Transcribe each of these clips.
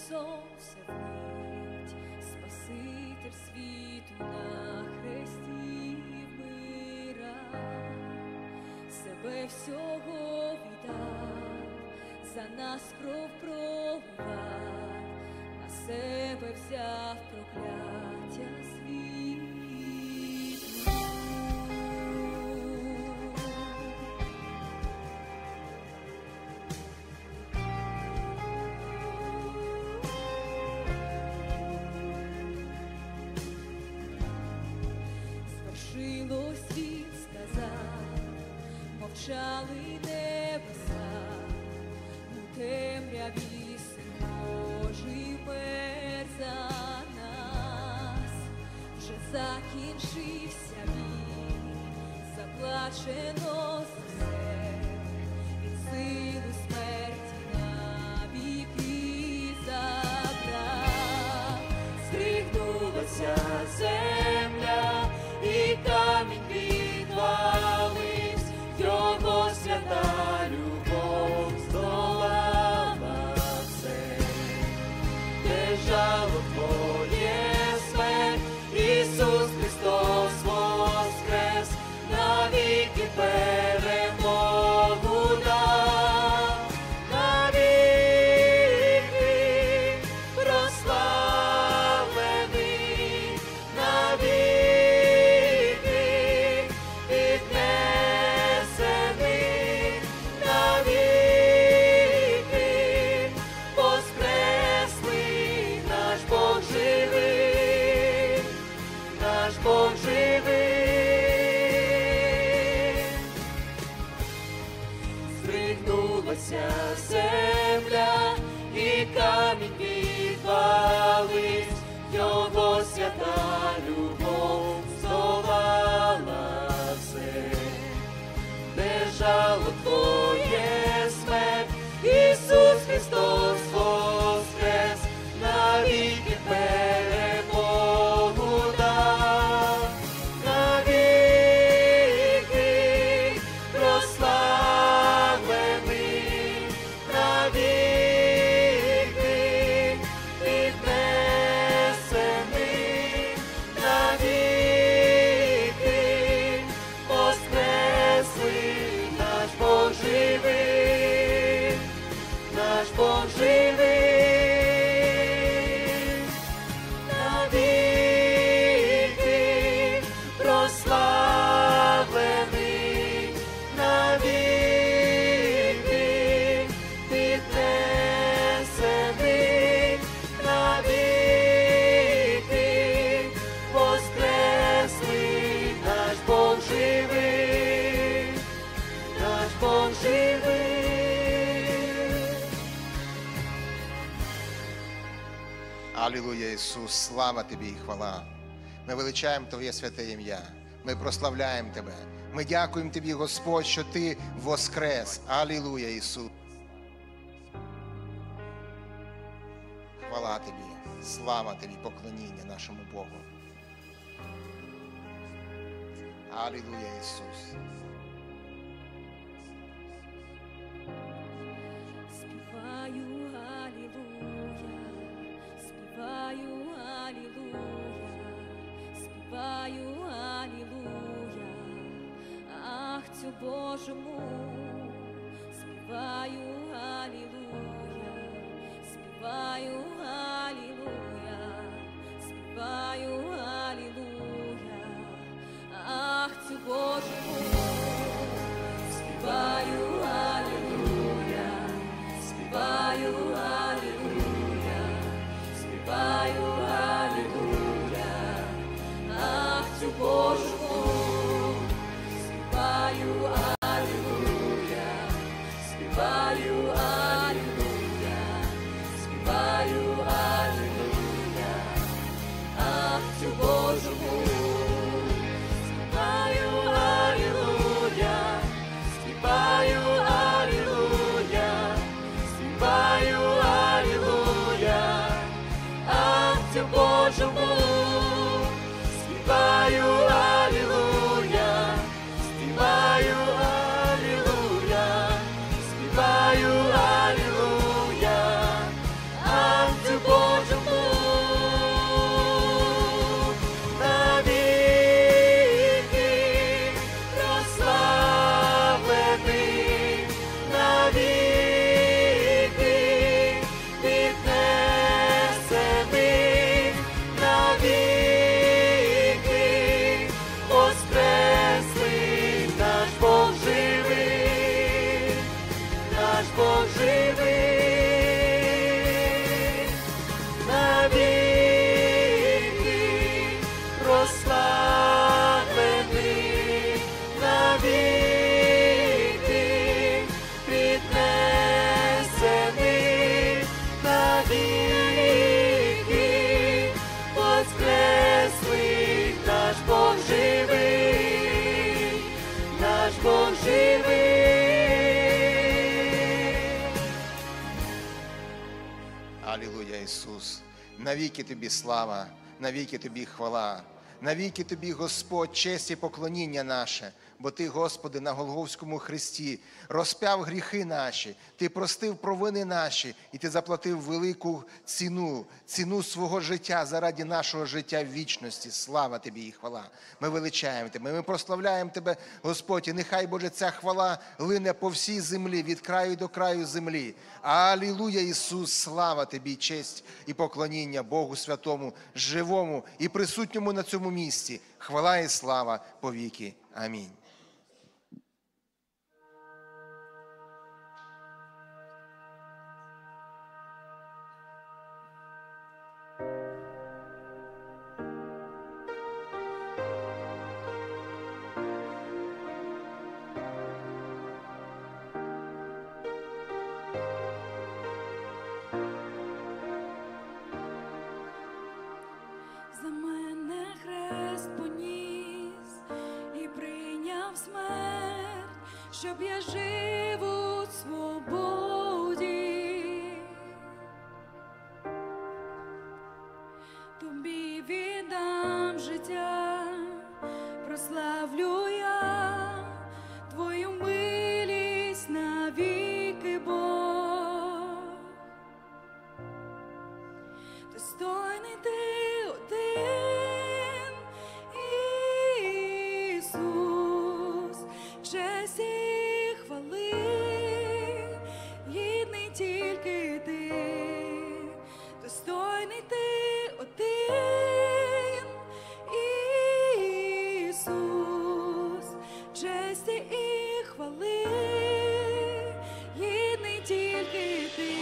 сонце вмить, Спаситель світу на хресті вмирав, себе всього віддав, за нас кров проливав, на себе взяв прокляття світу. Звершилось, він сказав, мовчали небеса, у темряві Син Божий мер за нас. Вже закінчився бій, заплачено за все, від сили смерті навіки забрав. Здригнулася земля, і камінь підвалився, його свята любов здолала все. Де жало твоє смерть, Ісус Христос воскрес, навіки перемогу дав, навіки прославлений, навіки піднесений, навіки воскреслий, наш Бог живий, наш Бог живий. Здригнулася земля, і камінь підвалився, його свята любов здолала все. Де жало твоє смерть, Ісус Христос воскрес, навіки перемогу дав, навіки прославлений, навіки піднесений, навіки воскреслий, наш Бог живий, наш Бог живий. Навіки прославлений, навіки піднесений, навіки воскреслий, наш Бог живий, наш Бог живий. Алілуя, Ісус, слава Тобі і хвала. Ми величаємо Твоє святе ім'я, ми прославляємо Тебе. Ми дякуємо Тобі, Господь, що Ти воскрес. Алілуя, Ісус. Хвала Тобі, слава Тобі, поклоніння нашому Богу. Алілуя, Ісус. Співаю алілуя, співаю алілуя, співаю алілуя, ах, цю Божому, співаю алілуя, співаю алілуя, співаю алілуя, ах, цю Божому, співаю алілуя, співаю алілуя, співаю алілуя, ах, цю Божому, співаю алілуя, співаю алілуя, співаю алілуя, ах, цю Божому, співаю алілуя, співаю алілуя, співаю Алілуя, Ісус. Навіки Тобі слава, навіки Тобі хвала. Навіки Тобі, Господь, честь і поклоніння наше, бо Ти, Господи, на Голгофському хресті розп'яв гріхи наші, Ти простив провини наші, і Ти заплатив велику ціну свого життя заради нашого життя в вічності. Слава Тобі і хвала. Ми величаємо Тебе, ми прославляємо Тебе, Господь, і нехай, Боже, ця хвала лине по всій землі, від краю до краю землі. Алілуя, Ісус, слава Тобі, честь і поклоніння Богу Святому, живому і присутньому на цьому місці. Хвала і слава повіки. Амінь. За мене хрест поніс і прийняв смерть, щоб я жив у свободі. Тобі віддам життя, прославлю я Твою милість навіки, Бог. Достойний Ти один, Ісус, честь і хвали, гідний тільки Ти. Достойний Ти один, Ісус, честь і хвали, гідний тільки Ти.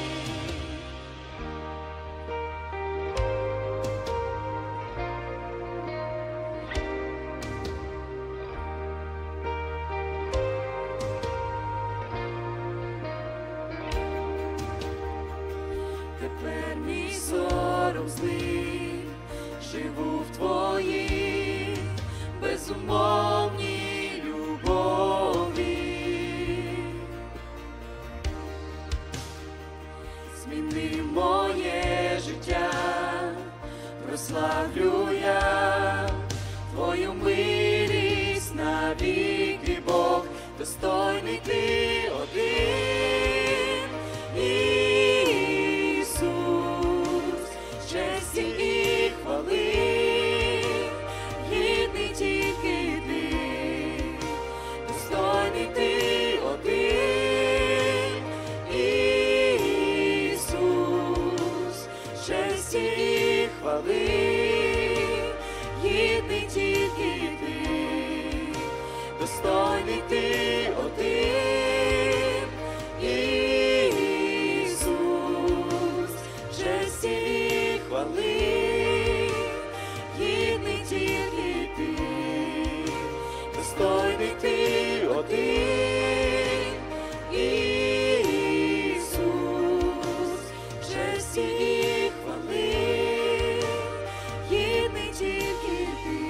Тепер мій сором злий, живу в Твоїй безумовній любові. Зміни моє життя, прославлю я Твою милість навіки, Бог. Достойний Ти один, Ісус, честі і хвали, гідний тільки Ти. Достойний Ти один, Ісус, честі і хвали, гідний тільки Ти. Достойний Ти один, Ісус, честі і хвали, гідний тільки Ти. Достойний Ти один, Ісус, честі і хвали, гідний тільки Ти.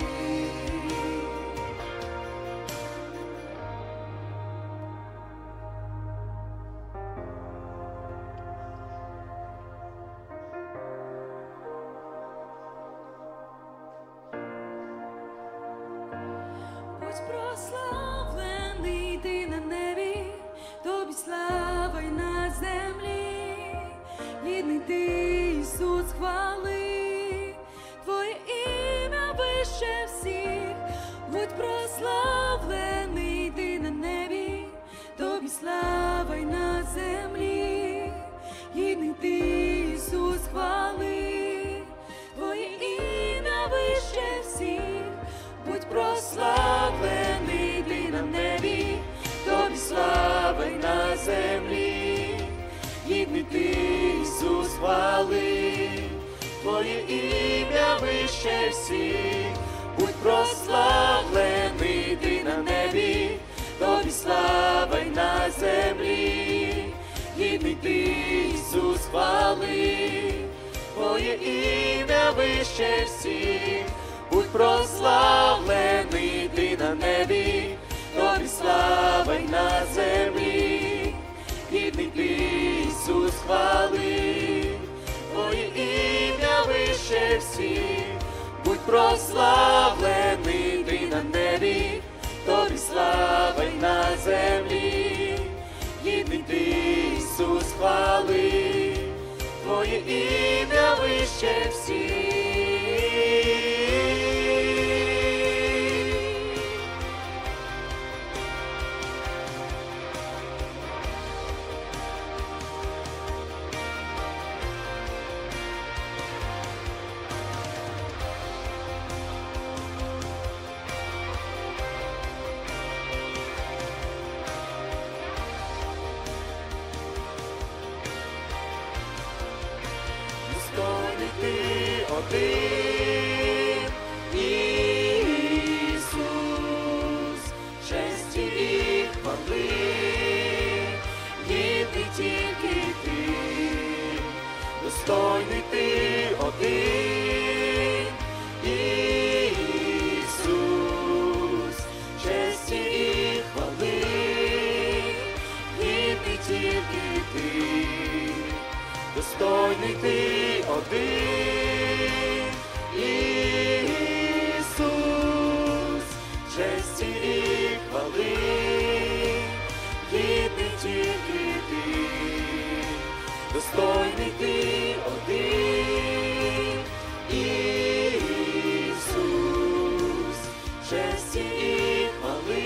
Будь прославлений Ти на небі, Тобі слава й на землі. Гідний Ти, Ісус, хвали, Твоє ім'я вище всіх. Будь прославлений Ти на небі, Тобі слава й на землі. Гідний Ти, Ісус, хвали, Твоє ім'я вище всіх. Будь прославлений Ти на небі, Тобі слава й на землі. Гідний Ти, Ісус, хвали, Твоє ім'я вище всіх. Будь прославлений Ти на небі, Тобі слава й на землі. Гідний Ти, Ісус, хвали, Твоє ім'я вище всіх. Будь прославлений Ти на небі, Тобі слава й на землі. Гідний Ти, Ісус, хвали, будь прославлений ти на небі, тобі слава й на землі, гідний ти, Ісус, хвали, твоє ім'я вище всіх. Достойний ти один, Ісус, честі і хвали, гідний тільки ти. Достойний ти один, Ісус, честі і хвали, гідний тільки ти. Достойний ти один, Ісус, честі і хвали, гідний тільки ти. Достойний ти один, Ісус, честі і хвали,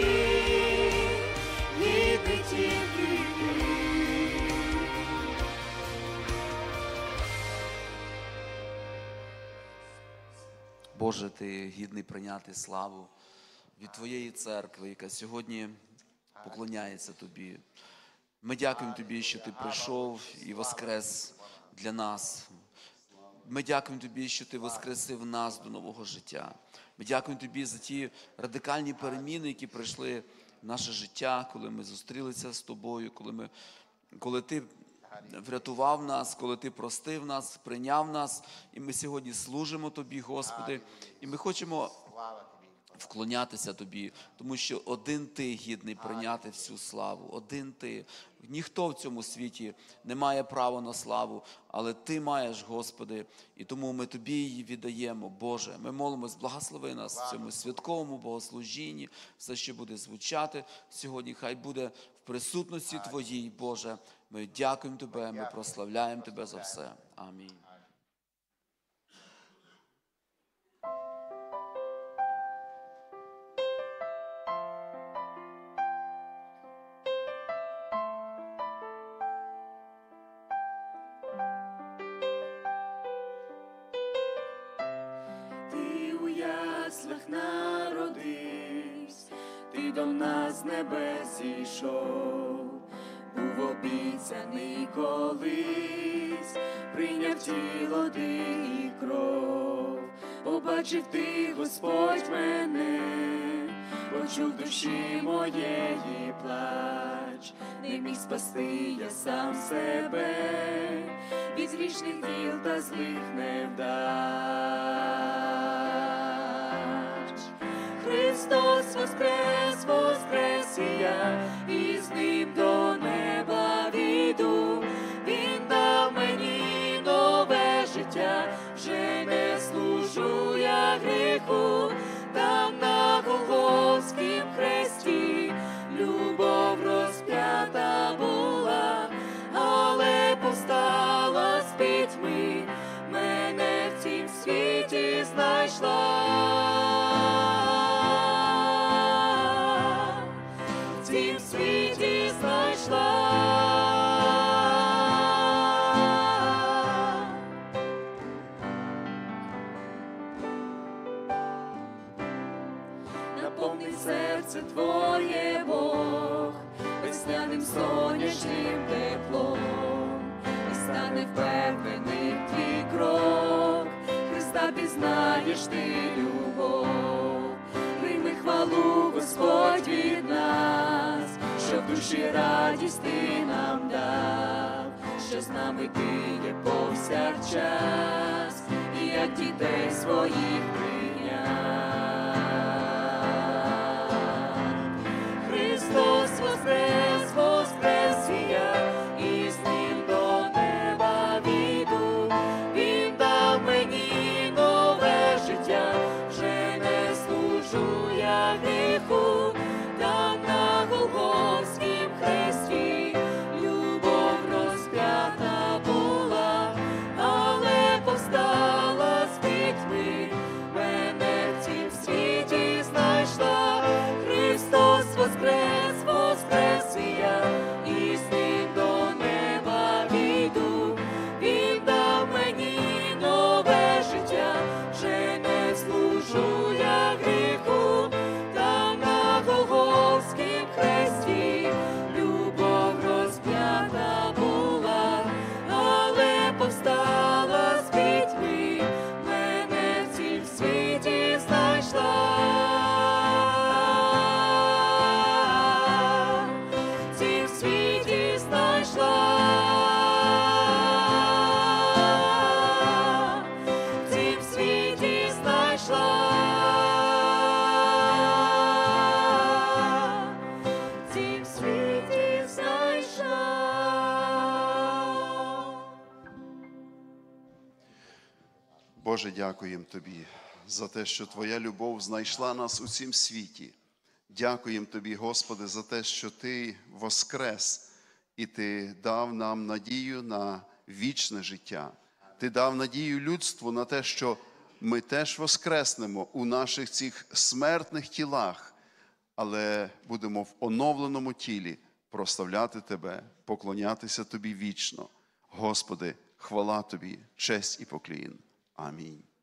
гідний тільки ти. Боже, Ти гідний прийняти славу від Твоєї церкви, яка сьогодні поклоняється Тобі. Ми дякуємо Тобі, що Ти прийшов і воскрес для нас. Ми дякуємо Тобі, що Ти воскресив нас до нового життя. Ми дякуємо Тобі за ті радикальні переміни, які прийшли в наше життя, коли ми зустрілися з Тобою, коли Ти врятував нас, коли Ти простив нас, прийняв нас. І ми сьогодні служимо Тобі, Господи. І ми хочемо вклонятися Тобі, тому що один Ти гідний прийняти всю славу. Один Ти. Ніхто в цьому світі не має права на славу, але Ти маєш, Господи. І тому ми Тобі її віддаємо, Боже. Ми молимось, благослови нас в цьому святковому богослужінні. Все, що буде звучати сьогодні, хай буде в присутності Твоїй, Боже. Ми дякуємо Тебе, ми прославляємо Тебе за все. Амінь. Ти у яслах народився, ти до нас з небес зійшов, був обіцяний колись, прийняв тіло ти і кров, побачив ти, Господь, мене, почув душі моєї плач, не міг спасти я сам себе, від грішних діл та злих невдач. Христос воскрес, воскрес і я, і з ним до неба війду. Він дав мені нове життя, вже не служу я гріху, там на Голгофськім хресті любов розп'ята була, але повстала з пітьми, мене в цім світі знайшла. В цім світі знайшла. Наповни серце твоє, Бог, весняним сонячним теплом, і стане впевнений твій крок, Христа пізнаєш ти любов. Прийми хвалу, Господь, від нас, що в душі радість ти нам дав, що з нами ти є повсякчас, і як дітей своїх прийняв. Христос воскрес, воскрес і я, і з ним до неба війду. Він дав мені нове життя, Боже, дякуємо Тобі за те, що Твоя любов знайшла нас у цім світі. Дякуємо Тобі, Господи, за те, що Ти воскрес і Ти дав нам надію на вічне життя. Ти дав надію людству на те, що ми теж воскреснемо у наших цих смертних тілах, але будемо в оновленому тілі прославляти Тебе, поклонятися Тобі вічно. Господи, хвала Тобі, честь і поклін. Амінь.